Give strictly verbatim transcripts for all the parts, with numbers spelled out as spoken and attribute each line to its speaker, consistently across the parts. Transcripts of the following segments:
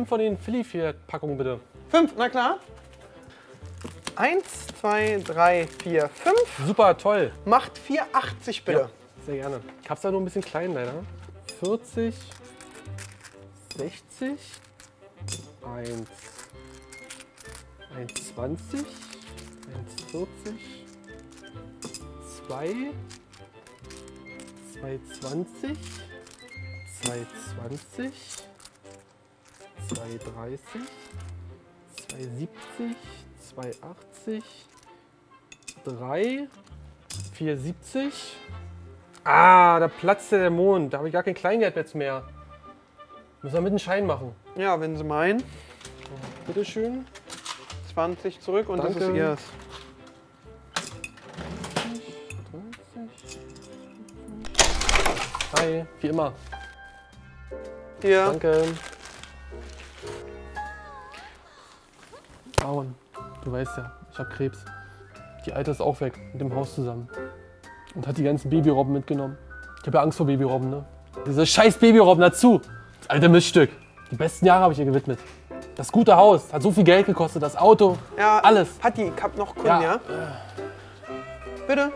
Speaker 1: von den Philly-Packungen bitte.
Speaker 2: Fünf, na klar. Eins, zwei, drei, vier, fünf.
Speaker 1: Super, toll.
Speaker 2: Macht vier achtzig bitte.
Speaker 1: Ja, sehr gerne. Ich hab's da nur ein bisschen klein leider. vierzig, sechzig, eins, eins zwanzig, eins vierzig, zwei, zwei zwanzig, zwei zwanzig, zwei dreißig, zwei siebzig, zwei achtzig, drei, vier siebzig. Ah, da platzte der Mond. Da habe ich gar kein Kleingeld jetzt mehr. Müssen wir mit dem Schein machen.
Speaker 2: Ja, wenn Sie meinen.
Speaker 1: Bitte schön.
Speaker 2: zwanzig zurück und
Speaker 1: Danke.
Speaker 2: das ist Ihres.
Speaker 1: Hi, wie immer.
Speaker 2: Hier.
Speaker 1: Danke. Aaron, du weißt ja, ich habe Krebs. Die Alte ist auch weg, mit dem Haus zusammen. Und hat die ganzen Babyrobben mitgenommen. Ich habe ja Angst vor Babyrobben, ne? Diese scheiß Babyrobben dazu. Das alte Miststück. Die besten Jahre habe ich ihr gewidmet. Das gute Haus hat so viel Geld gekostet, das Auto,
Speaker 2: Ja,
Speaker 1: alles.
Speaker 2: Patti, ich hab noch Kunden, ja?
Speaker 1: Ja.
Speaker 2: Bitte?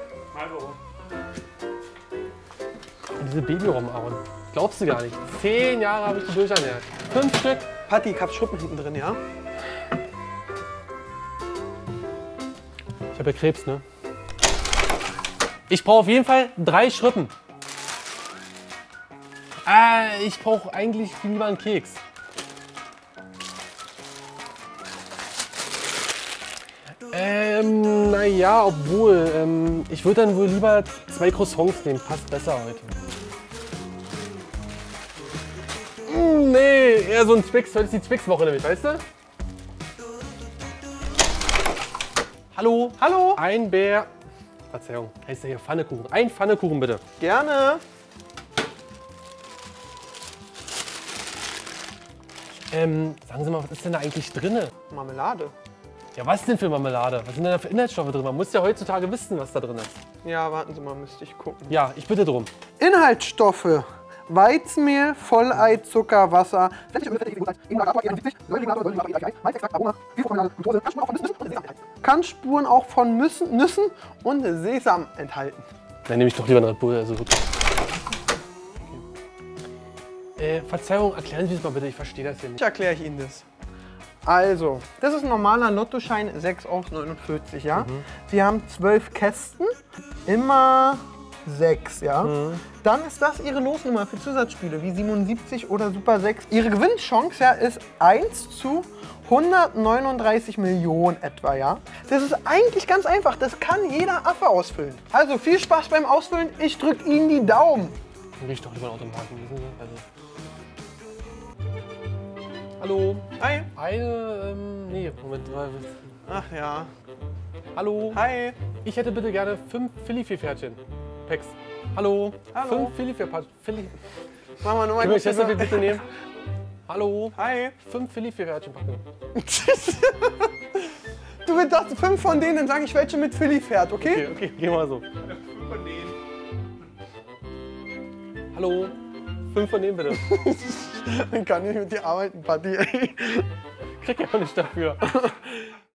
Speaker 1: Und diese Babyrobben, Aaron, glaubst du gar nicht. Zehn Jahre habe ich die durchernährt. Fünf Stück.
Speaker 2: Patti, ich hab Schuppen hinten drin, ja?
Speaker 1: Ich habe ja Krebs, ne? Ich brauche auf jeden Fall drei Schrippen. Äh, ich brauche eigentlich lieber einen Keks. Ähm, naja, obwohl, ähm, ich würde dann wohl lieber zwei Croissants nehmen. Passt besser heute. Mm, nee, eher so ein Twix. Heute ist die Twix-Woche nämlich, weißt du? Hallo?
Speaker 2: Hallo?
Speaker 1: Ein Bär. Verzeihung, heißt ja hier Pfannekuchen. Ein Pfannekuchen bitte.
Speaker 2: Gerne.
Speaker 1: Ähm, sagen Sie mal, was ist denn da eigentlich drin?
Speaker 2: Marmelade.
Speaker 1: Ja, was denn für Marmelade? Was sind denn da für Inhaltsstoffe drin? Man muss ja heutzutage wissen, was da drin ist.
Speaker 2: Ja, warten Sie mal, müsste ich gucken.
Speaker 1: Ja, ich bitte drum.
Speaker 2: Inhaltsstoffe. Weizenmehl, Vollei, Zucker, Wasser. Kann Spuren auch von Nüssen, Nüssen und Sesam enthalten.
Speaker 1: Dann nehme ich doch lieber einen Red Bull, also wirklich. Okay. Äh, Verzeihung, erklären Sie es mal bitte, ich verstehe das hier
Speaker 2: Ich
Speaker 1: nicht.
Speaker 2: erkläre ich Ihnen das. Also, das ist ein normaler Lottoschein, sechs aus neunundvierzig, ja?
Speaker 1: Mhm.
Speaker 2: Sie haben zwölf Kästen, immer sechs, ja?
Speaker 1: Mhm.
Speaker 2: Dann ist das Ihre Losnummer für Zusatzspiele, wie siebenundsiebzig oder Super sechs. Ihre Gewinnchance ja, ist eins zu hundertneununddreißig Millionen etwa, ja? Das ist eigentlich ganz einfach, das kann jeder Affe ausfüllen. Also viel Spaß beim Ausfüllen, ich drücke Ihnen die Daumen.
Speaker 1: Dann gehe ich doch lieber einen Automaten, wissen Sie? Also. Hallo?
Speaker 2: Hi.
Speaker 1: Eine, ähm, nee, Moment.
Speaker 2: Ach ja.
Speaker 1: Hallo?
Speaker 2: Hi.
Speaker 1: Ich hätte bitte gerne fünf Philly-Pferdchen. Packs. Hallo?
Speaker 2: Hallo.
Speaker 1: Fünf Philly-Pferdchen. Philly.
Speaker 2: Machen wir nur mal
Speaker 1: Können wir
Speaker 2: kurz
Speaker 1: Chesterfield bitte nehmen? Hallo?
Speaker 2: Hi.
Speaker 1: Fünf Philly-Pferdchen packen.
Speaker 2: Du willst das fünf von denen, dann sage ich welche mit Philly fährt, okay?
Speaker 1: Okay, okay, gehen wir mal so.
Speaker 3: Fünf von denen.
Speaker 1: Hallo? Fünf von denen bitte.
Speaker 2: Dann kann ich mit dir arbeiten, Patti.
Speaker 1: Krieg ja auch nicht dafür.